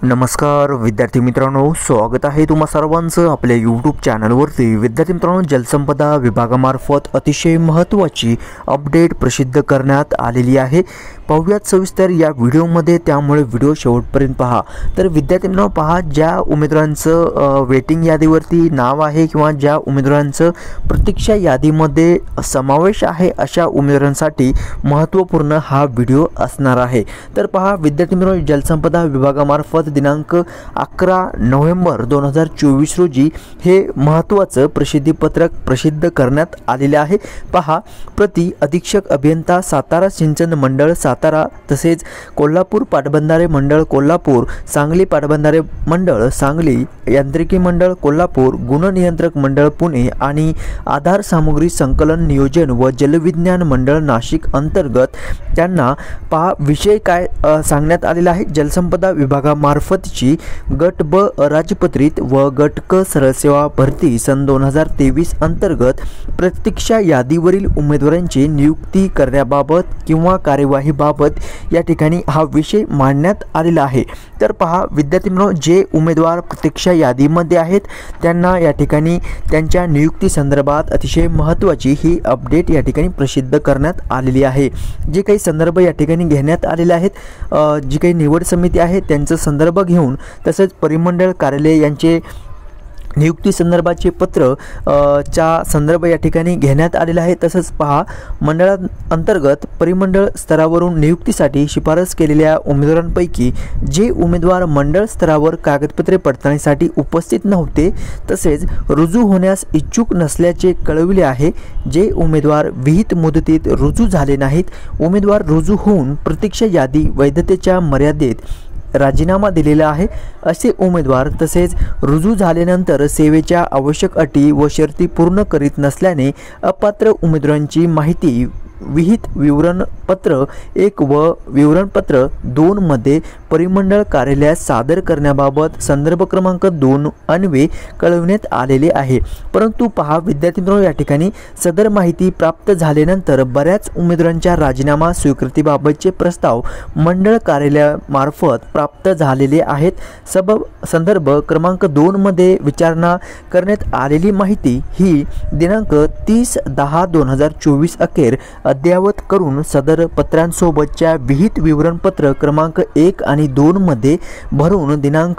नमस्कार विद्यार्थी मित्रांनो, स्वागत आहे तुम्हा सर्वांचं आपल्या यूट्यूब चॅनलवरती। विद्यार्थी मित्रांनो, जलसंपदा विभागामार्फत अतिशय महत्त्वाची अपडेट प्रसिद्ध करण्यात आलेली आहे। पाहूयात सविस्तर या व्हिडिओमध्ये, त्यामुळे व्हिडिओ शेवटपर्यंत पहा। तर विद्यार्थी मित्रांनो पहा, ज्या उमेदवारांचं वेटिंग यादीवरती नाव आहे किंवा ज्या उमेदवारांचं प्रतीक्षा यादीमध्ये समावेश आहे अशा उमेदवारांसाठी महत्त्वपूर्ण हा व्हिडिओ असणार आहे। तर पहा विद्यार्थी मित्रांनो, जलसंपदा विभागामार्फत दिनांक 11 नोव्हेंबर 2024 रोजी हे महत्त्वाचं प्रसिद्धीपत्रक प्रसिद्ध करण्यात आलेले आहे। पहा, प्रति अधीक्षक अभियंता सातारा सिंचन मंडळ सातारा, तसेच कोल्हापूर पाटबंधारे मंडळ कोल्हापूर, सांगली पाटबंधारे मंडळ सांगली, यांत्रिकी मंडळ कोल्हापूर, गुणनियंत्रक मंडळ पुणे आणि आधार सामुग्री संकलन नियोजन व जलविज्ञान मंडळ नाशिक अंतर्गत त्यांना पहा विषय काय सांगण्यात आलेला आहे। जलसंपदा विभागामार्फतची गट ब अराजपत्रित व गट क सरळ सेवा भरती सन 2023 अंतर्गत प्रतीक्षा यादीवरील उमेदवारांची नियुक्ती करण्याबाबत किंवा कार्यवाहीबाबत या ठिकाणी हा विषय मांडण्यात आलेला आहे। तर पहा विद्यार्थी मित्रांनो, जे उमेदवार प्रतीक्षा यादीमध्ये आहेत त्यांना या ठिकाणी त्यांच्या नियुक्ती संदर्भात अतिशय महत्त्वाची ही अपडेट या ठिकाणी प्रसिद्ध करण्यात आलेली आहे। जे काही संदर्भ या ठिकाणी घेण्यात आलेले आहेत, जी काही निवड समिती आहे त्यांचा संदर्भ घेऊन, तसेच परिमंडळ कार्यालय यांचे नियुक्ती संदर्भाचे पत्र चा संदर्भ या ठिकाणी घेण्यात आलेला आहे। तसंच पहा, मंडळांतर्गत परिमंडळ स्तरावरून नियुक्तीसाठी शिफारस केलेल्या उमेदवारांपैकी जे उमेदवार मंडळ स्तरावर कागदपत्रे पडताळणीसाठी उपस्थित नव्हते तसेच रुजू होण्यास इच्छुक नसल्याचे कळविले आहे। जे उमेदवार विहित मुदतीत रुजू झाले नाहीत, उमेदवार रुजू होऊन प्रतीक्षा यादी वैधतेच्या मर्यादेत राजीनामा दिलेला आहे असे उमेदवार, तसेच रुजू झाल्यानंतर सेवेच्या आवश्यक अटी व शर्ती पूर्ण करीत नसल्याने अपात्र उमेदवारांची माहिती विहित विवरणपत्र 1 व विवरणपत्र 2 मध्ये परिमंडळ कार्यालयास सादर करण्याबाबत संदर्भ क्रमांक 2 अन्वे कळविण्यात आलेले आहे। परंतु पहा विद्यार्थी मित्रांनो, या ठिकाणी सदर माहिती प्राप्त झाल्यानंतर बऱ्याच उमेदवारांच्या राजीनामा स्वीकृतीबाबतचे प्रस्ताव मंडळ कार्यालयामार्फत प्राप्त झालेले आहेत। संदर्भ क्रमांक 2 मध्ये विचारणा करण्यात आलेली माहिती ही दिनांक 30/10/2024 अखेर अद्ययावत करून सदर पत्रांसोबतच्या विहित विवरणपत्र क्रमांक 1 आणि 2 मध्ये भरून दिनांक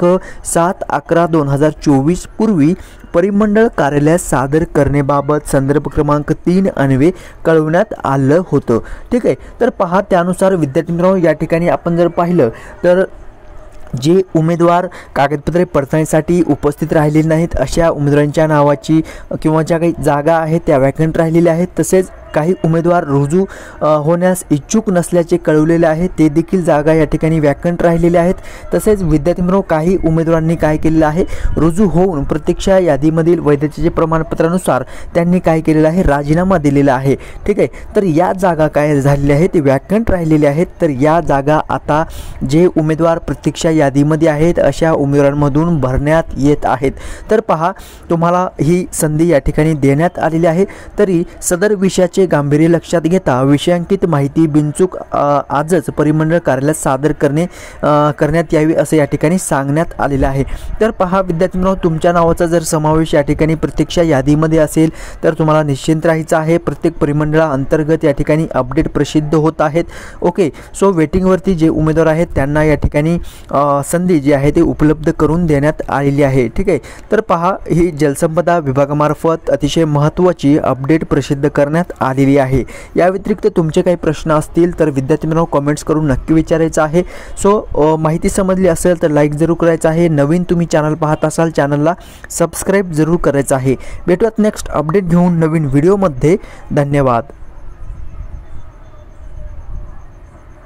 7/11/2024 पूर्वी परिमंडळ कार्यालयास सादर करण्याबाबत संदर्भ क्रमांक 3 अन्वे कळवण्यात आलं होतं। ठीक आहे, तर पहा त्यानुसार विद्यार्थी मित्रांनो, या ठिकाणी आपण जर पाहिलं तर जे उमेदवार कागदपत्रे पडताळणीसाठी उपस्थित राहिलेले नाहीत अशा उमेदवारांच्या नावाची किंवा ज्या काही जागा आहेत त्या वॅकंट राहिलेल्या आहेत, तसेच काही उमेदवार रुजू होण्यास इच्छुक नसल्याचे कळवलेले आहे, ते देखील जागा या ठिकाणी वॅकंट राहिलेल्या आहेत। तसेच विद्यार्थी मित्रांनो, काही उमेदवारांनी काय केलेलं आहे, रुजू होऊन प्रतीक्षा यादीमधील वैधतेचे प्रमाणपत्रानुसार त्यांनी काय केलेलं आहे, राजीनामा दिलेला आहे। ठीक आहे, तर या जागा काय झालेल्या आहेत, ते वॅकंट राहिलेल्या आहेत। तर या जागा आता जे उमेदवार प्रतीक्षा यादीमध्ये आहेत अशा उमेदवारांमधून भरण्यात येत आहेत। तर पहा, तुम्हाला ही संधी या ठिकाणी देण्यात आलेली आहे। तरी सदर विषयाचे गांभीर्य लक्षात घेता विषयांकित माहिती बिनचूक आजच परिमंडळ कार्यालयात सादर करण्यात यावी असे या ठिकाणी सांगण्यात आलेलं आहे। तर पहा विद्यार्थी मित्रांनो, तुमच्या नावाचा जर समावेश या ठिकाणी प्रतीक्षा यादीमध्ये असेल तर तुम्हाला निश्चिंत राहायचं आहे। प्रत्येक परिमंडळा अंतर्गत या ठिकाणी अपडेट प्रसिद्ध होत आहेत। ओके, सो वेटिंगवरती जे उमेदवार आहेत त्यांना या ठिकाणी संधी जी आहे ते उपलब्ध करून देण्यात आलेली आहे। ठीक आहे, तर पहा ही जलसंपदा विभागामार्फत अतिशय महत्त्वाची अपडेट प्रसिद्ध करण्यात आलेली आहे। या व्यतिरिक्त तुमचे काही प्रश्न असतील तर विद्यार्थी मित्रांनो कमेंट्स करून नक्की विचारायचं आहे। सो माहिती समजली असेल तर लाईक जरूर करायचं आहे। नवीन तुम्ही चॅनल पाहत असाल चॅनलला सबस्क्राईब जरूर करायचं आहे। भेटूयात नेक्स्ट अपडेट घेऊन नवीन व्हिडिओमध्ये। धन्यवाद।